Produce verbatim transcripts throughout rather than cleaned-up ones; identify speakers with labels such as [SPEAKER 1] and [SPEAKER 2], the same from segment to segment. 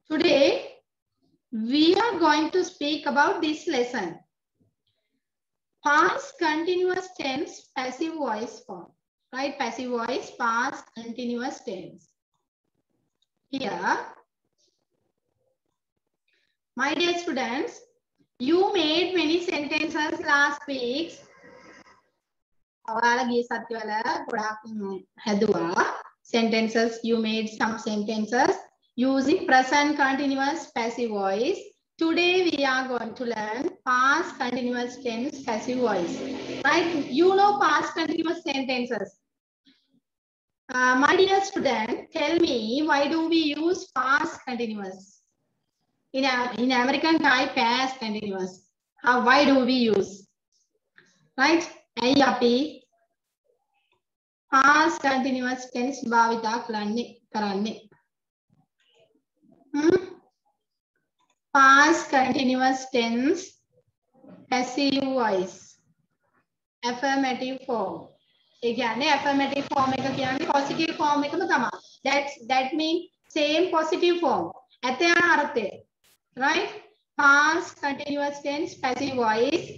[SPEAKER 1] Today we are going to speak about this lesson. Past continuous tense passive voice form. Right? Passive voice, past continuous tense. Here, my dear students, you made many sentences last week. Sentences, you made some sentences using present continuous passive voice. Today we are going to learn past continuous tense passive voice. Right? You know past continuous sentences. Uh, my dear student, tell me, why do we use past continuous? In, a, in American type, past continuous. How, why do we use? Right? Ayi api past continuous tense bhavita karanne karanne. Hmm? Past continuous tense passive voice. Affirmative form. ඒ කියන්නේ affirmative form එක කියන්නේ positive form එකම තමයි. That's that means same positive form. ඇත යන අර්ථය. Right? Past continuous tense passive voice.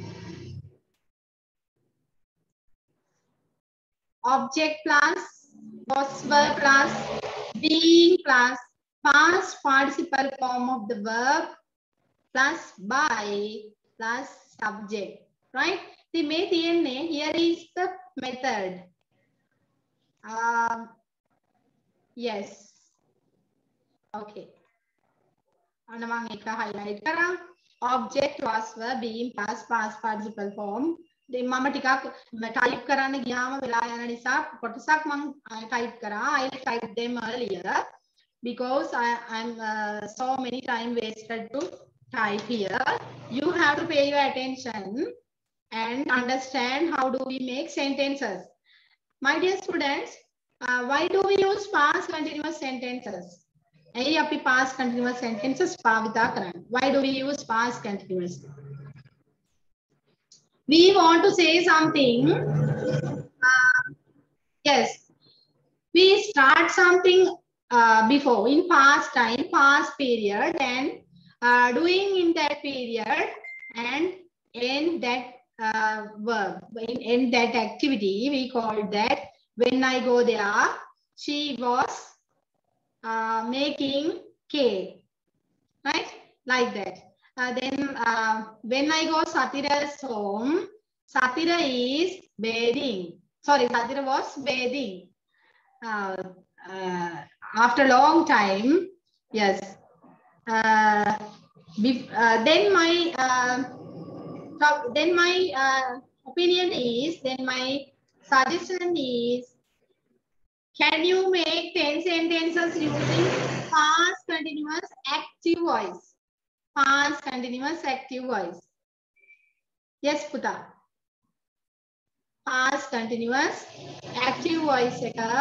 [SPEAKER 1] Object plus was verb plus being plus past participle form of the verb plus by plus subject. Right? The may here is the method. Um, yes. Okay. And among it highlight object was verb being past past participle form. The mama ටිකක් type කරන්න ගියාම වෙලා යන නිසා කොටසක් මම type කරා. I type them earlier because I I'm uh, so many time wasted to type here. You have to pay your attention and understand how do we make sentences. My dear students, uh, why do we use past continuous sentences? Hey, api past continuous sentences pavita karan. Why do we use past continuous? We want to say something. Uh, yes, we start something uh, before in past time, past period, and uh, doing in that period and end that uh, verb, in, in that activity. We call that when I go there, she was uh, making cake, right? Like that. Uh, then uh, when I go Satira's home, Satira is bathing. Sorry, Satira was bathing. Uh, uh, after a long time, yes. Uh, uh, then my uh, then my uh, opinion is, then my suggestion is, can you make ten sentences using past continuous active voice? Past continuous active voice. Yes, Puta. Past continuous active voice.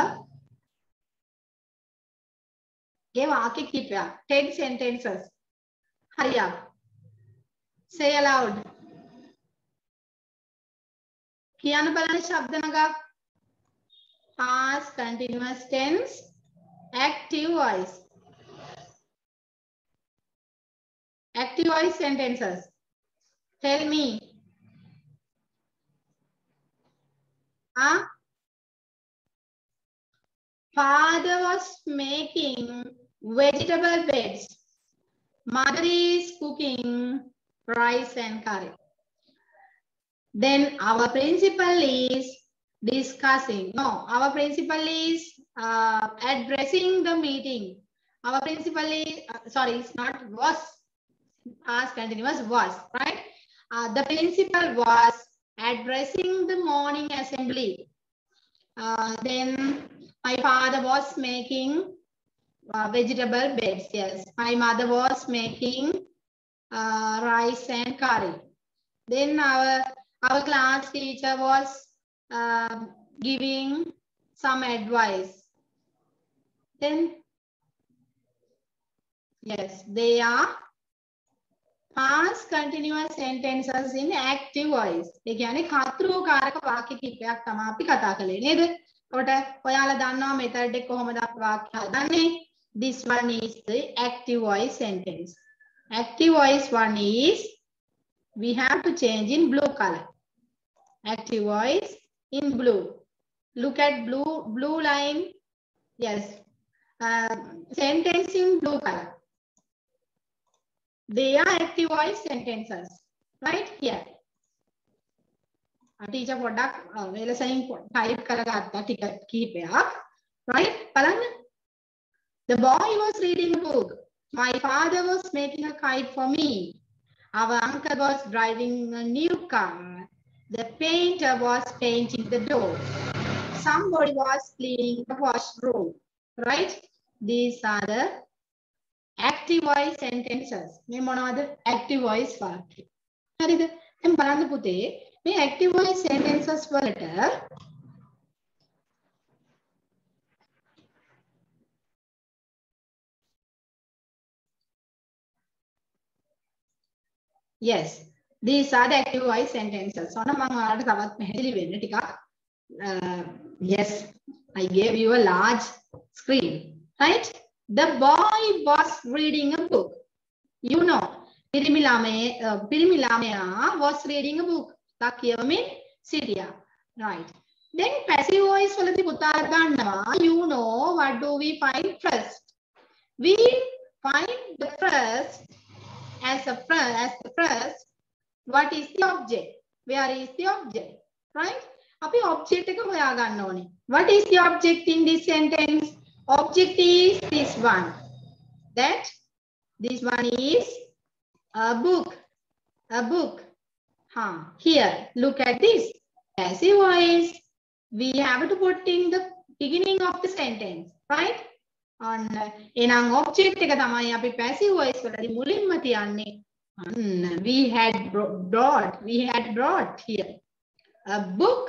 [SPEAKER 1] Give Aki keep ten sentences. Hurry up. Say aloud. Kiyana balana shabdanaga. Past continuous tense active voice. Active voice sentences. Tell me. Huh? Father was making vegetable beds. Mother is cooking rice and curry. Then our principal is discussing. No, our principal is uh, addressing the meeting. Our principal is, uh, sorry, it's not was. Past continuous was, right? Uh, the principal was addressing the morning assembly. Uh, then my father was making uh, vegetable beds. Yes, my mother was making uh, rice and curry. Then our our class teacher was uh, giving some advice. Then yes, they are past continuous sentences in active voice. ඒ කියන්නේ කර්තෘකාරක වාක්‍ය කිහිපයක් තමයි අපි කතා කළේ නේද? කොට ඔයාලා දන්නවා මෙතඩ් එක කොහොමද අපි වාක්‍ය හදන්නේ? This one is the active voice sentence. Active voice one is, we have to change in blue color. Active voice in blue. Look at blue, blue line. Yes. Uh, sentence in blue color. They are active voice sentences. Right here. Teacher product, we are saying type karagata ticket keep up. Right? The boy was reading a book. My father was making a kite for me. Our uncle was driving a new car. The painter was painting the door. Somebody was cleaning the washroom. Right? These are the active voice sentences. මේ මොනවද? Active voice වාක්‍ය. හරිද? දැන් බලන්න පුතේ මේ active voice sentences වලට yes, these are the active voice sentences. So මම ඔයාලට තවත් පැහැදිලි වෙන්න ටිකක් uh, yes, I gave you a large screen, right? The boy was reading a book. You know, පිරිමි ළමයා පිරිමි ළමයා was reading a book. තා කියවමින් සිටියා. Right. Then passive voice වලදී පුතා ගන්නවා. You know, what do we find first? We find the first as a first, as the first. What is the object? Where is the object? Right? අපි object එක හොයා ගන්න ඕනේ. What is the object in this sentence? Object is this one. That this one is a book. A book. Huh. Here, look at this. Passive voice. We have to put in the beginning of the sentence. Right? On එනම් object එක තමයි අපි passive voice වලදී මුලින්ම තියන්නේ. We had brought. We had brought here. A book.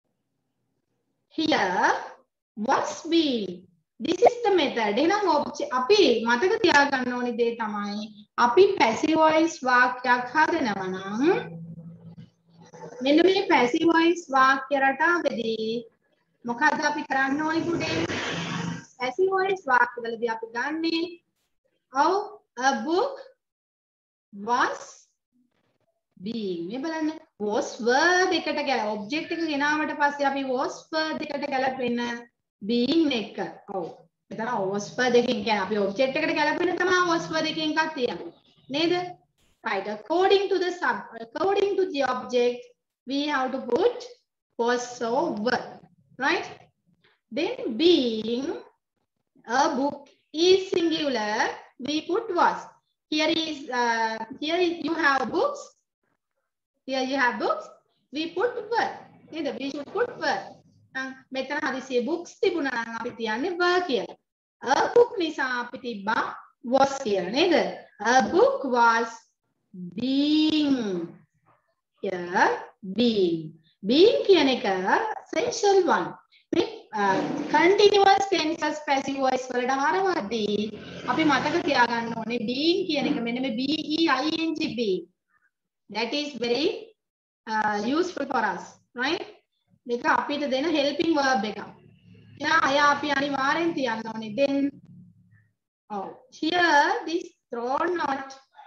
[SPEAKER 1] Here was being. This is the method. එහෙනම් අපි මතක තියාගන්න ඕනේ දේ තමයි අපි passive voice වාක්‍යයක් හදනවා නම් මෙන්න මේ passive voice වාක්‍ය රටාවේදී මොකද්ද අපි කරන්න ඕනේ පුතේ? passive voice වාක්‍යවලදී අපි ගන්නේ how a book was being. මේ බලන්න was verb එකට ගැල object එක ගෙනාවට පස්සේ අපි was verb එකට ගැලපෙන්න being එක. ඔව්. එතන was verb එකකින් කියන්නේ අපි object එකට ගැලපෙන්න තමයි was verb එකකින් එකක් තියන්නේ. නේද? Right. According to the sub according to the object we have to put was or verb. Right? Then being a book is singular, we put was. Here is uh, here is you have books. Here you have books. We put verb. Either we should put verb. මෙතන හදිසියේ books තිබුණා නම් අපි තියන්නේ verb කියලා. A book නිසා අපි තිබ්බා was කියලා නේද? A book was being. Here being. Being කියන එක essential one. මේ uh, continuous tenses passive voice වලට හරවද්දී අපි මතක තියාගන්න ඕනේ being කියන එක මෙන්න මේ B E I N G being. That is very uh, useful for us, right? මේක අපිට දෙන helping verb එකක්. එයා අය අපි අනිවාර්යෙන් තියන්න ඕනේ. Then oh, here this thrown not.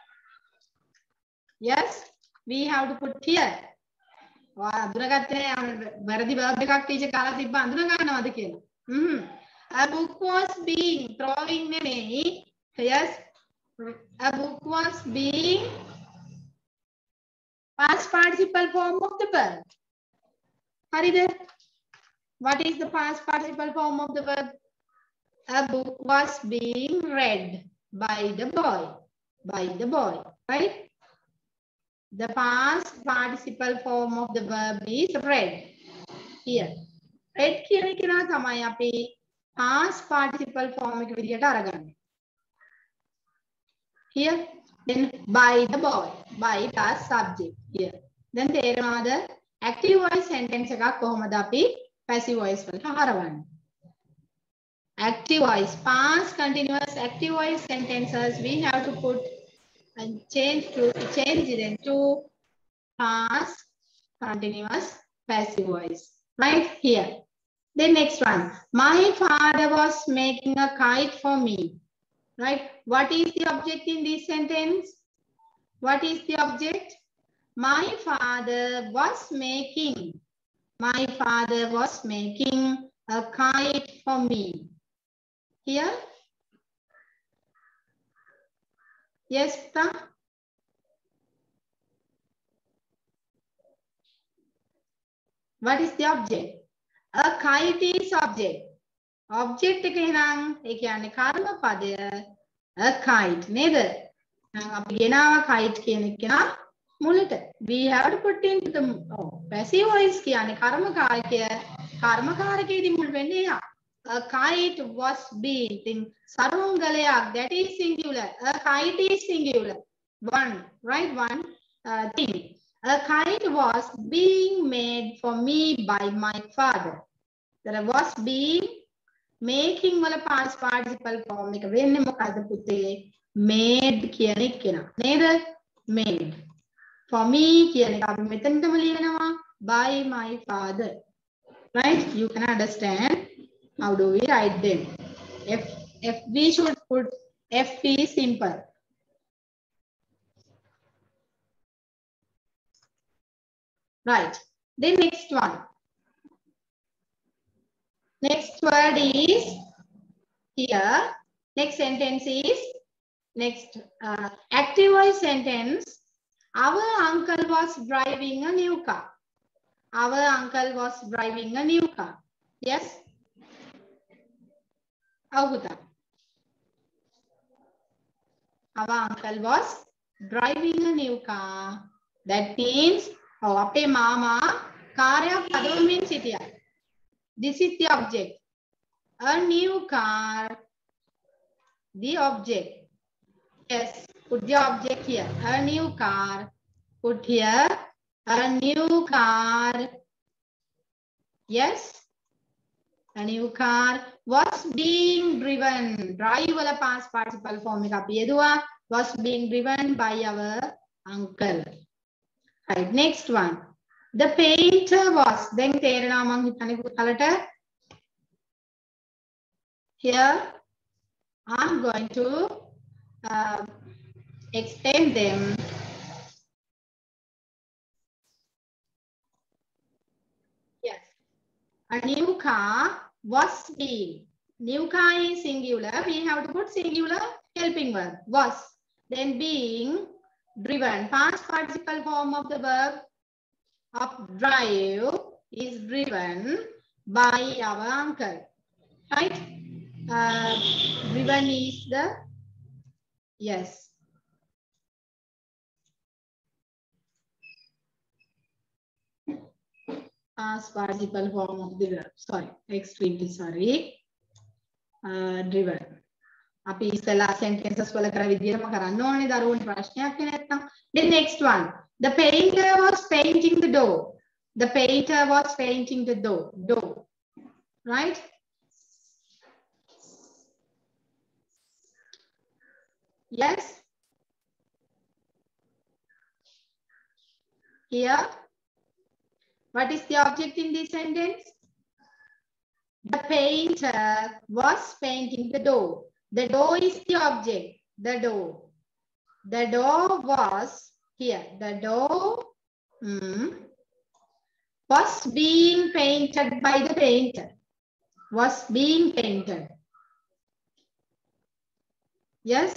[SPEAKER 1] Yes, we have to put here. වා අඳුනගත්තේ වැරදි verb එකක් ටීචර් කාලා තිබ්බ අඳුන ගන්නවද කියලා. හ්ම්. A book was being throwing නෙමෙයි. Yes. A book was being past participle form of the verb. හරිද? What is the past participle form of the verb? A book was being read by the boy. By the boy, right? The past participle form of the verb is read. Here. Read කියන එක නා තමයි අපි past participle form එක විදියට අරගන්නේ. Here. Then by the boy. By plus subject. Here. Then තේරෙනවද? Active voice sentence එකක් කොහොමද අපි passive voice වලට හරවන්නේ? Active voice, past continuous active voice sentences we have to put and change to change it into past continuous passive voice right here. Then next one, my father was making a kite for me. Right? What is the object in this sentence? What is the object? My father was making. My father was making a kite for me. Here? Yes, Ta? What is the object? A kite is object. Object එක එහෙනම් ඒ කියන්නේ කර්ම පදය a kite නේද? එහෙනම් අපි ගෙනාව kite කියන එක නා මුලට. We have to put into the oh, passive voice කියන්නේ කර්මකාරකය කර්මකාරකයේදී මුල් වෙන්නේ එහා. A kite was built in සරුංගලයක්, that is singular. A kite is singular. One, right? One uh, thing. A kite was being made for me by my father. There was being making වල past participle form එක වෙන්නේ මොකද්ද පුතේ? Made කියන එක නා. නේද? Made. For me කියන එක අපි මෙතනටම ලියනවා by my father. Right? You can understand. How do we write them? F, F we should put F is simple. Right. The next one. Next word is here. Next sentence is next uh, active voice sentence. Our uncle was driving a new car. Our uncle was driving a new car. Yes? Aguta. Our uncle was driving a new car. That means oh, අපේ මාමා කාර්යයක් පදවමින් සිටියා. This is the object. A new car. The object. Yes, put the object here. A new car. Put here. A new car. Yes. A new car was being driven. Drive wala past participle form එක අපි යෙදුවා. Was being driven by our uncle. Right. Next one. The painter was. Then තේරෙනවා මං හිතන්නේ පුතාලට. Here I'm going to uh, explain them. Yes. A new car was being. New car is singular. We have to put singular helping verb. Was. Then being driven. Past participle form of the verb of drive is driven by our uncle. Right? Uh, driven is the, yes. Past participle form of the verb. Sorry, extremely sorry. Uh, driven. අපි ඉස්සලා sentences වල කර විදිහටම කරන්න ඕනේ දරුවන්ට ප්‍රශ්නයක් නැත්නම්. The next one. The painter was painting the door. The painter was painting the door. Door. Right? Yes. Here. What is the object in this sentence? The painter was painting the door. The door is the object. The door. The door was here. The door hmm, was being painted by the painter. Was being painted. Yes.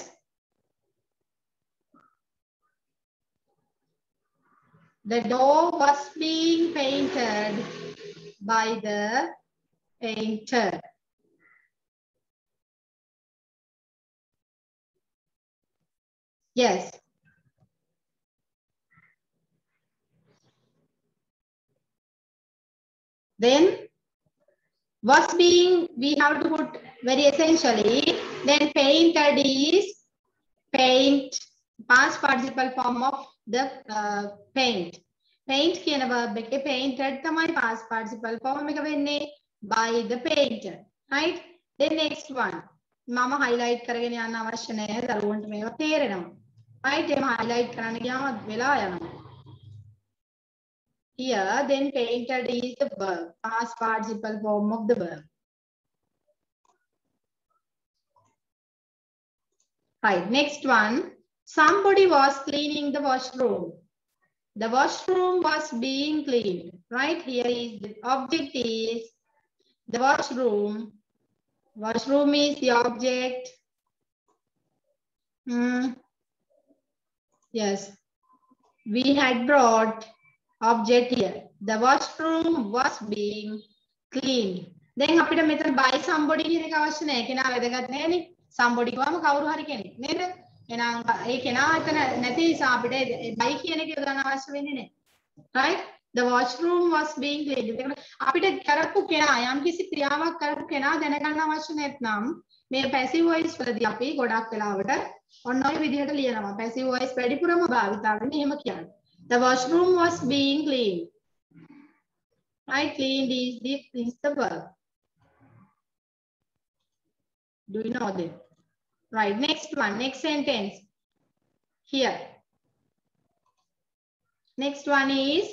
[SPEAKER 1] The door was being painted by the painter. Yes. Then was being, we have to put very essentially, then painted is paint, past participle form of the uh, paint. Paint කියන verb එකේ painted තමයි past participle form එක වෙන්නේ by the painter. Right? Then next one. මම highlight කරගෙන යන්න අවශ්‍ය නැහැ දරුවන්ට මේවා තේරෙනවා. Right? එහෙම highlight කරන්න ගියාම වෙලා යනවා. Here, then painted is the verb, past participle form of the verb. Right, next one. Somebody was cleaning the washroom. The washroom was being cleaned. Right, here is the object is the washroom. Washroom is the object. Hmm. Yes, we had brought object here. The washroom was being cleaned. Then අපිට මෙතන by somebody කියන එක අවශ්‍ය නැහැ. කෙනා වැදගත් නැහැනේ. Somebody ගාම කවුරු හරි කෙනෙක් නේද? එහෙනම් ඒ කෙනා එතන නැති නිසා අපිට by කියන එක යොදන්න අවශ්‍ය වෙන්නේ නැහැ. Right? The washroom was being cleaned. අපිට කරපු කෙනා යම් කිසි ක්‍රියාවක් කරපු කෙනා දැනගන්න අවශ්‍ය නැත්නම් මේ passive voice වලදී අපි ගොඩක් වෙලාවට ඔන්න ඔය විදිහට ලියනවා. passive voice වැඩිපුරම භාවිත වෙන්නේ එහෙම කියන්නේ. The washroom was being cleaned. Right? Cleaned is the, is the verb. Do you know this? Right. Next one. Next sentence. Here. Next one is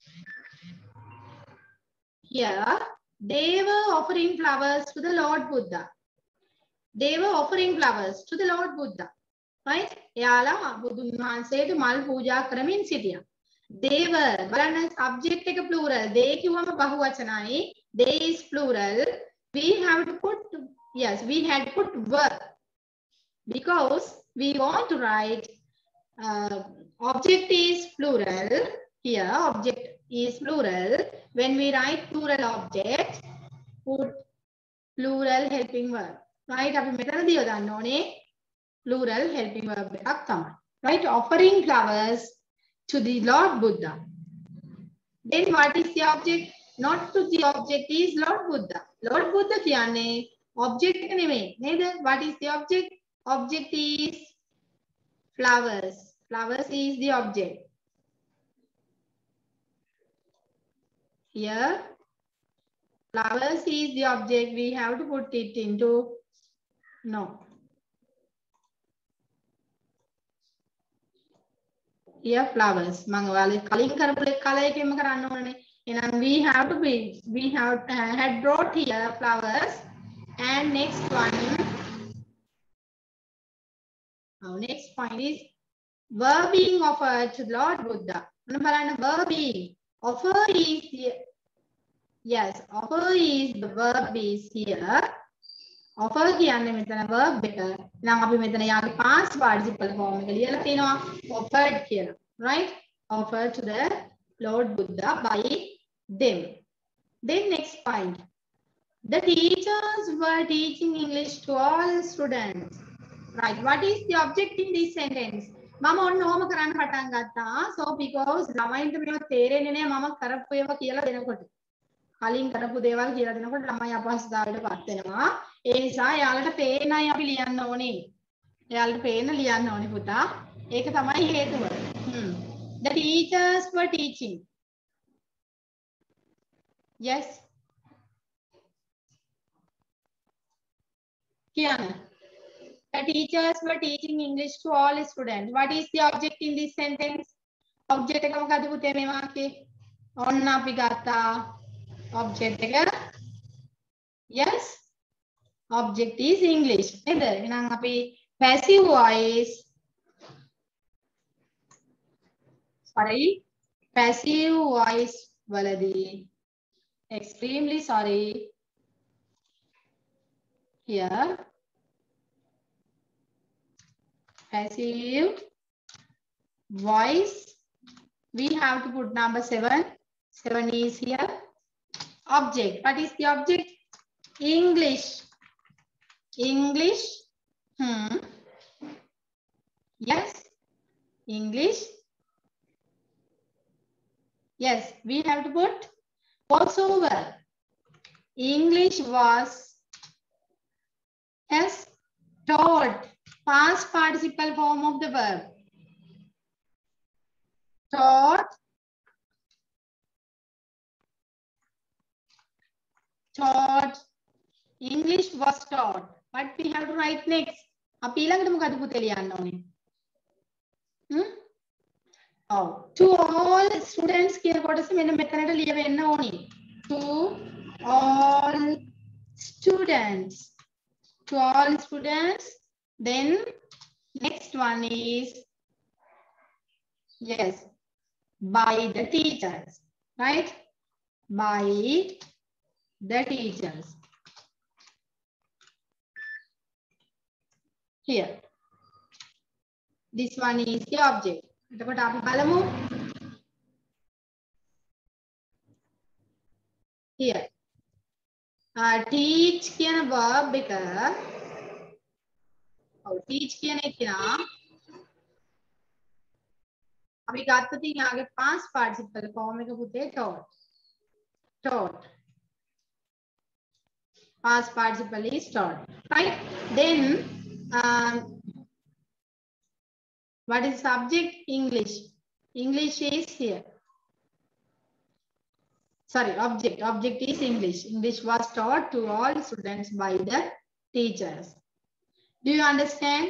[SPEAKER 1] here. They were offering flowers to the Lord Buddha. They were offering flowers to the Lord Buddha. Right? එයාලා බුදුන් වහන්සේට මල් පූජා කරමින් සිටියා. They were බලන්න subject එක plural. They කිව්වම බහුවචනයි. They is plural. We have to put yes, we had put were because we want to write uh, object is plural. Here object is plural. When we write plural object, put plural helping verb. Right? අපි මෙතනදී යොදන්න ඕනේ plural helping verb එකක් තමයි. Right? Offering flowers to the Lord Buddha. Then what is the object? Not to the object is Lord Buddha. Lord Buddha කියන්නේ object එක නෙමෙයි නේද? What is the object? Object is flowers. Flowers is the object. Here flowers is the object. We have to put it into no. Here flowers. මම ඔයාලේ කලින් කරපු colour එකෙන්ම කරන්න ඕනේ. එහෙනම් we have to be we have uh, had brought here flowers and next one our next point is were being offered to Lord Buddha. මොන බලන්න were being offer is the yes offer is the verb is here. Offer කියන්නේ මෙතන verb එක. එහෙනම් අපි මෙතන යාගේ past participle form එක ලියලා තිනවා offered කියලා. Right? Offered to the Lord Buddha by them. Then next point. The teachers were teaching English to all students. Right? What is the object in this sentence? මම ඔන්න ඔහොම කරන්න පටන් ගත්තා. So because ළමයින්ට මේව තේරෙන්නේ නැහැ මම කරපු ඒවා කියලා දෙනකොට. කලින් කරපු දේවල් කියලා දෙනකොට ළමයි අපහසුතාවයට පත් වෙනවා. ඒ නිසා යාළුවට පේන්නයි අපි ලියන්න ඕනේ. යාළුවට පේන්න ලියන්න ඕනේ පුතා. ඒක තමයි හේතුව. Hmm. The teachers were teaching. Yes. Kiana. The teachers were teaching English to all students. What is the object in this sentence? Object එක මොකද පුතේ මේ වාක්‍යයේ? ඔන්න අපි ගත්තා object එක. Yes. Object is English. නේද? එහෙනම් අපි passive voice sorry passive voice වලදී extremely sorry here passive voice we have to put number seven. Seven is here. Object. What is the object? English. English. Hmm. Yes. English. Yes. We have to put voiceover. English was yes taught. Past participle form of the verb. Taught. Taught. English was taught. What we have to write next? අපි ඊළඟට මොකද පුතේ ලියන්න ඕනේ? Hmm? Oh, to all students කියන කොටස මෙන්න මෙතනට ලියවෙන්න ඕනේ. To all students. To all students. Then Next one is, yes, by the teachers, right? By the teachers. Here. This one is the object. එතකොට අපි බලමු. Here. Uh, teach කියන verb එක. ඔව් teach කියන එක නා අපි ගත්ත තියෙන යාගේ past participle form එක පුතේ taught. Taught. Past participle is taught. Right? Then um, what is subject? English. English is here. Sorry, object. Object is English. English was taught to all students by the teachers. Do you understand?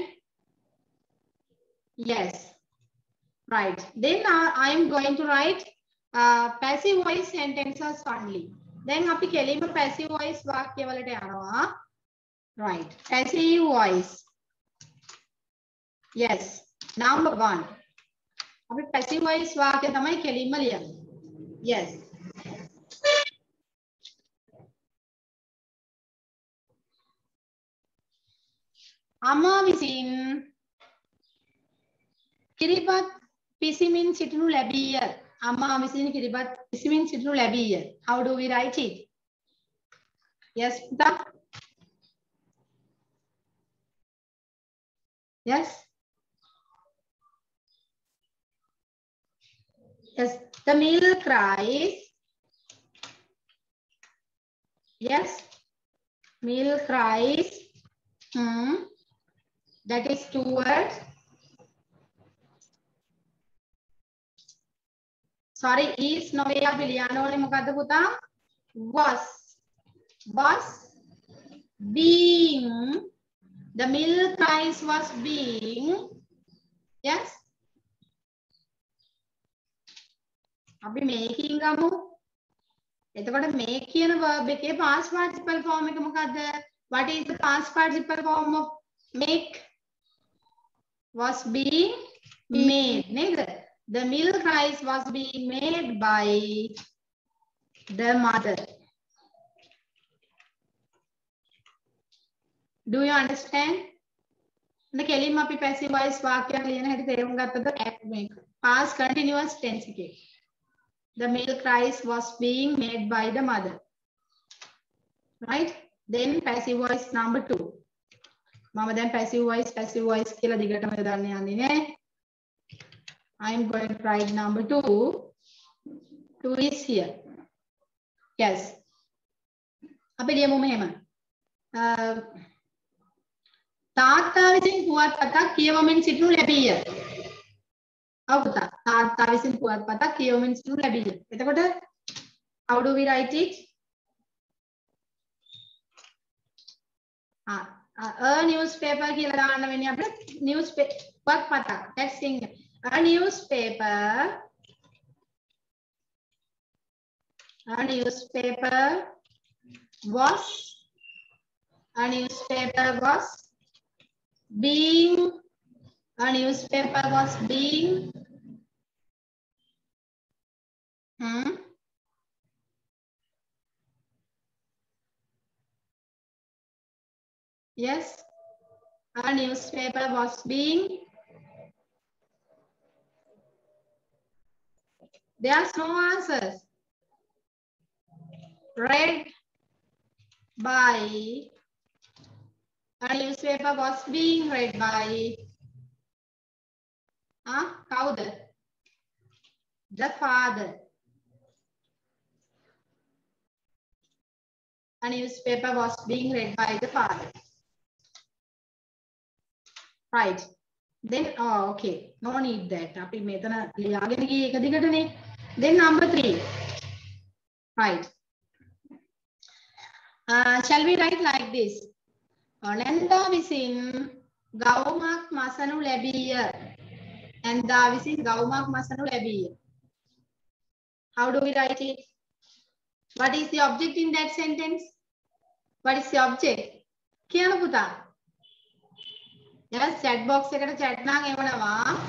[SPEAKER 1] Yes. Right. Then uh, I am going to write uh, passive voice sentences only. Then අපි කෙලින්ම passive voice වාක්‍ය වලට යනවා. Right. Passive voice. Yes. Number one. අපි passive voice වාක්‍ය තමයි කෙලින්ම ලියන්නේ. Yes. අම්මා විසින් කිරිබත් පිසිමින් සිටිනු ලැබීය. අම්මා විසින් කිරිබත් පිසිමින් සිටිනු ලැබීය. How do we write it? Yes, Pita? Yes? Yes, the milk cries. Yes, milk cries. Hmm. That is two words. Sorry, is නොවේ අපි ලියන්න ඕනේ මොකද්ද පුතා? Was. Was being. The milk cries was being. Yes. අපි making ගමු. එතකොට make කියන verb එකේ past participle form එක මොකද්ද? What is the past participle form of make? Was being made. නේද? The milk rice was being made by the mother. Do you understand? The කෙලින්ම අපි passive voice වාක්‍යයක් ලියන හැටි තේරුම් ගත්තද? Past continuous tense එකේ. The milk rice was being made by the mother. Right? Then passive voice number two. මම දැන් passive voice passive voice කියලා දිගටම යොදන්න යන්නේ නෑ. I am going to write number two. Two is here. Yes. අපි ලියමු මෙහෙම. තාත්තා විසින් පුවත්පතක් කියවමින් සිටිනු ලැබීය. ඔව් පුතා. තාත්තා විසින් පුවත්පතක් කියවමින් සිටිනු ලැබීය. එතකොට how do we write it? Ah, a newspaper කියලා දාන්න වෙන්නේ අපිට newspaper පුවත්පතක්. That's English. A newspaper, a newspaper was, a newspaper was being, a newspaper was being, hmm, yes, a newspaper was being, there's no answers. Read by, a newspaper was being read by, huh? Kawuda? The father. A newspaper was being read by the father. Right. Then, oh, okay. No need that. අපි මෙතන ලියාගෙන ගියේ එක දිගටනේ. Then number three. Right. Uh, shall we write like this? Nanda visin gaumak masanu labiya. Nanda visin gaumak masanu labiya. How do we write it? What is the object in that sentence? What is the object? Kiyana puta? yes chat box එකට chat නම් එවනවා.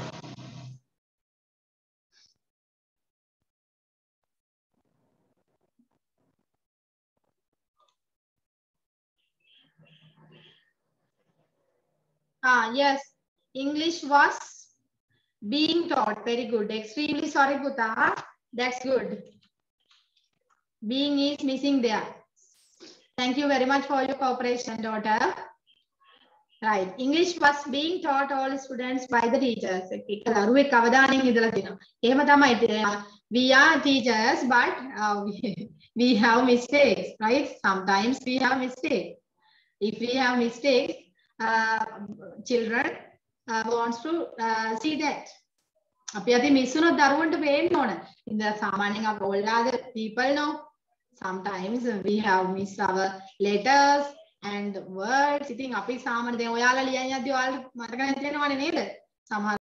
[SPEAKER 1] ah yes English was being taught. Very good. Extremely sorry Puta, that's good. Being is missing there. Thank you very much for your cooperation, daughter. Right. English was being taught all students by the teachers. දරුවෙක් අවධානයෙන් ඉඳලා තියෙනවා. එහෙම තමයි. We are teachers, but uh, we, we have mistakes, right? Sometimes we have mistakes. If we have mistakes, uh, children uh, wants to uh, see that. අපි අද miss වුණොත් දරුවන්ට පේන්න ඕන. ඉතින් සාමාන්‍යයෙන් අප all other people know. Sometimes we have missed our letters and words. ඉතින් අපි සාමාන්‍ය දැන් ඔයාලා ලියන් යද්දී ඔයාලා මතක නැති වෙනවනේ නේද? සමහර